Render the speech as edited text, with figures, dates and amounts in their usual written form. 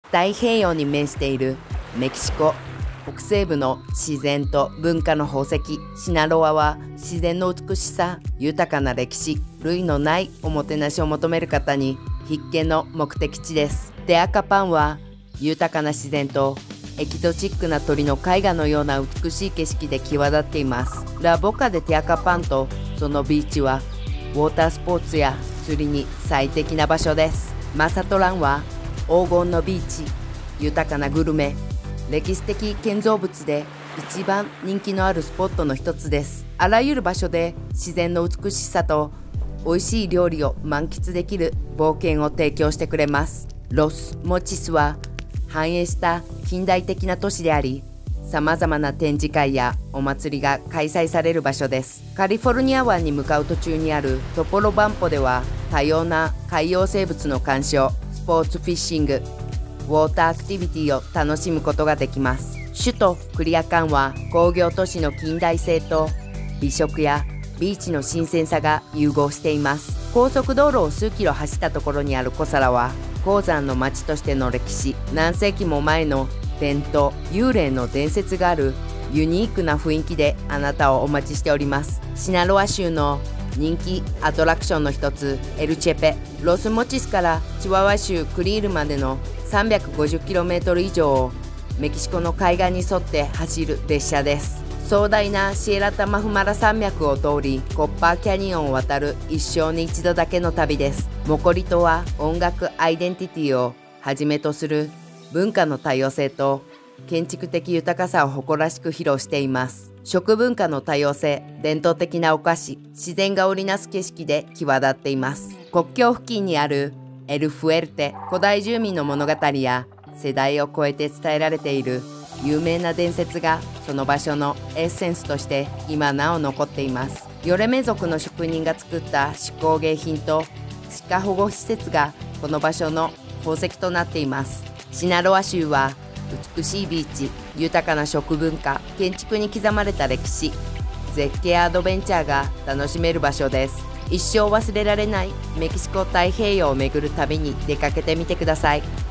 太平洋に面しているメキシコ北西部の自然と文化の宝石シナロアは、自然の美しさ、豊かな歴史、類のないおもてなしを求める方に必見の目的地です。テアカパンは豊かな自然とエキゾチックな鳥の絵画のような美しい景色で際立っています。ラボカでテアカパンとそのビーチはウォータースポーツや釣りに最適な場所です。マサトランは黄金のビーチ、豊かなグルメ、歴史的建造物で一番人気のあるスポットの一つです。あらゆる場所で自然の美しさと美味しい料理を満喫できる冒険を提供してくれます。ロス・モチスは繁栄した近代的な都市であり、さまざまな展示会やお祭りが開催される場所です。カリフォルニア湾に向かう途中にあるトポロバンポでは、多様な海洋生物の鑑賞、スポーツフィッシング、ウォーターアクティビティを楽しむことができます。首都クリアカンは工業都市の近代性と美食やビーチの新鮮さが融合しています。高速道路を数キロ走ったところにあるコサラは、鉱山の町としての歴史、何世紀も前の伝統、幽霊の伝説があるユニークな雰囲気であなたをお待ちしております。シナロア州の人気アトラクションの一つ、エルチェペ、ロスモチスからチワワ州クリールまでの 350km 以上をメキシコの海岸に沿って走る列車です。壮大なシエラタマフマラ山脈を通り、コッパーキャニオンを渡る一生に一度だけの旅です。モコリ島は音楽アイデンティティをはじめとする文化の多様性と建築的豊かさを誇らしく披露しています。食文化の多様性、伝統的なお菓子、自然が織りなす景色で際立っています。国境付近にあるエルフエルテ、古代住民の物語や世代を超えて伝えられている有名な伝説が、その場所のエッセンスとして今なお残っています。ヨレメ族の職人が作った手工芸品と鹿保護施設がこの場所の宝石となっています。シナロア州は美しいビーチ、豊かな食文化、建築に刻まれた歴史、絶景アドベンチャーが楽しめる場所です。一生忘れられないメキシコ太平洋を巡る旅に出かけてみてください。